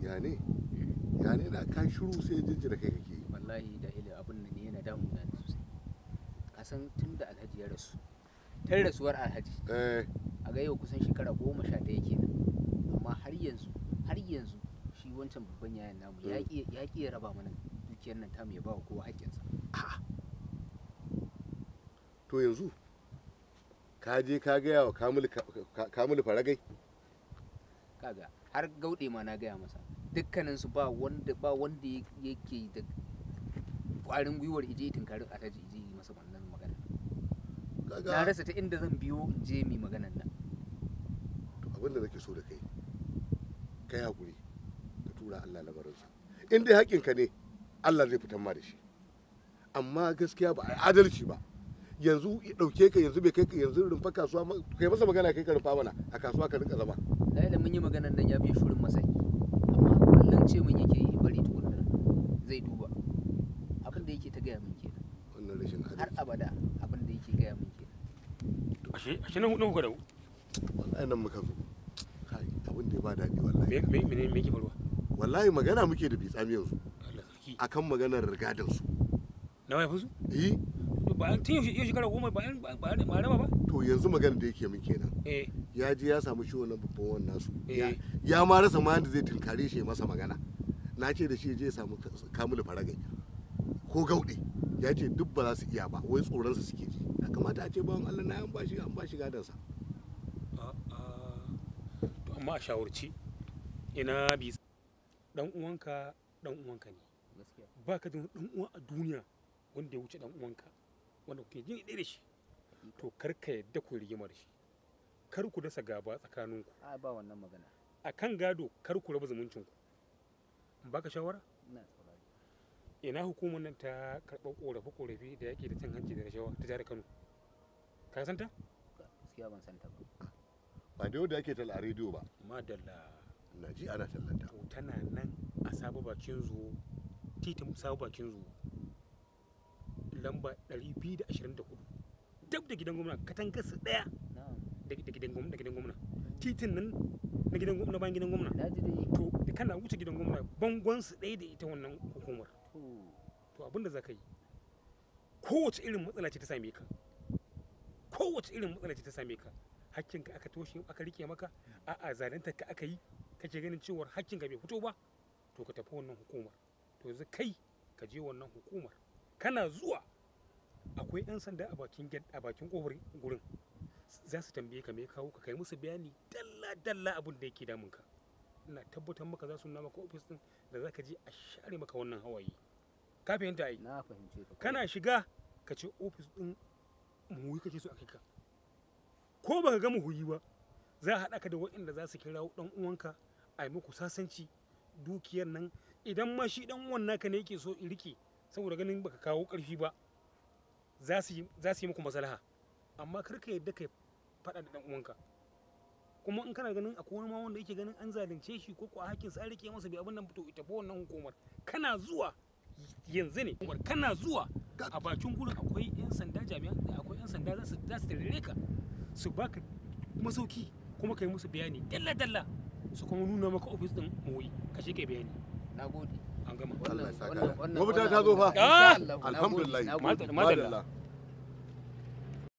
ya ne na kan shiru sai jinjira kai kake wallahi da ile abun nan yana damu na sosai ka san tun da Alhaji ya rasu tun rasuwar Alhaji a ga yau kusan shekara 11 kenan amma har yanzu shi wancan babban yayan namu ya ki ya raba mana dukiyar nan tamu ya ba wa kowa haƙƙinsa. To yanzu ka je ka gaya wa Kamilu Faragai? Kaga har gauɗe ma na gaya masa dukkaninsu ba wanda yake da ƙwarin gwiwar ije tunkarin Alhaji ije yi masa wannan magana. Na rasa ta inda zan biyo in je mi maganan nan. To abin da nake so da kai hakuri ka tura Allah lamarinsa. In dai haƙinka ne Allah zai fitar ma da shi. Amma gaskiya ba a adalci ba. Yanzu ya dauke ka yanzu bai kai ka yanzu rumfa kasuwa kai masa magana kai ka rumfa mana a kasuwa ka rinka zama. Da mun yi maganan nan ya biya shurin masai amma kullum ce mun yake yi bari tukunna zai duba abin da yake ta gaya min kenan. Wannan rashin adalci har abada abin da yake gaya min kenan. Ashe nan kuka da wallahi nan muka zo kai abin da ya ba daɗi wallahi. Me yake faruwa? Wallahi magana muke da bitsami yanzu akan maganar rigadan su. Na wai fusu? Ba an tun yau shekara 10 ba raba ba. To yanzu magana da yake min kenan. Ya je ya samu shi wannan babban wannan su. Ya ma rasa ma yanda zai tunkare shi masa magana. Na ce da shi je ya samu Kamilu Faragai ko Gaude. Ya ce duk ba za su iya ba wai tsoron su suke ji. Ya kamata a ce bawan Allah na an bashi gadan sa. To amma a shawarci ina bi dan uwanka ne. Gaskiya. Baka da dan uwa a duniya wanda ya wuce dan uwanka. Wanda kuke jin ɗaya da shi to kar ka yadda ku rigima da shi kar ku dasa gaba tsakaninku A ba wannan magana. a kan gado kar ku raba zumuncinku baka shawara Ina saurari. ina hukumar nan ta karɓar ƙorafe-ƙorafe da yaƙi da cin hanci da rashawa ta jihar Kano ka san ta? Gaskiya ban san ta ba. Ba da yau da ake talla a rediyo ba. Madalla. Na ji ana tallanta. To tana nan a Sabo Bakin Zuwo titin Sabo Bakin Zuwo lamba 224 dab da gidan gwamna katangar su daya da gidan gwamna titin nan na gidan gwamna bayan gidan gwamna to da kana wuce gidan gwamna bangon su daya da ita wannan hukumar to abinda za ka yi kowace irin matsala ce ta same ka hakkinka aka toshe aka rike maka a'a zalunta ka aka yi kake ganin cewa hakkinka bai fito ba to ka tafi wannan hukumar to yanzu kai ka je wannan hukumar kana zuwa akwai 'yan sanda a bakin kofar gurin za su tambaye ka me kawo ka kai musu bayani dalla abin da yake damun ka ina tabbatar maka za su nuna maka ofis din da za ka je a share maka wannan hawaye ka fahimta ai Na fahimce ka. kana shiga ka ce ofis din muhuyi kake so a kai ka ko baka ga muhuyi ba za a haɗa ka da waɗanda za su kirawo ɗan uwanka a yi muku sasanci dukiyar nan idan ma shi ɗan uwan naka ne yake so in rike saboda ganin baka kawo ƙarfi ba za su yi muku maslaha amma kar ka yadda ka faɗa da ɗan uwanka kuma in kana ganin akwai wani ma wanda yake ganin an zalunce shi ko ko hakkin sa rike masa bai abin nan fito ita ba wannan hukumar kana zuwa yanzu ne kana zuwa a bakin gurin akwai 'yan sanda akwai 'yan sanda za su tarere ka su baka masauki kuma kai musu bayani dalla su kuma nuna maka ofis din muyi ka shi kai bayani. Nagode. An gama. Allah ya saka. Mafita ta zo fa. Alhamdulillah. Madalla.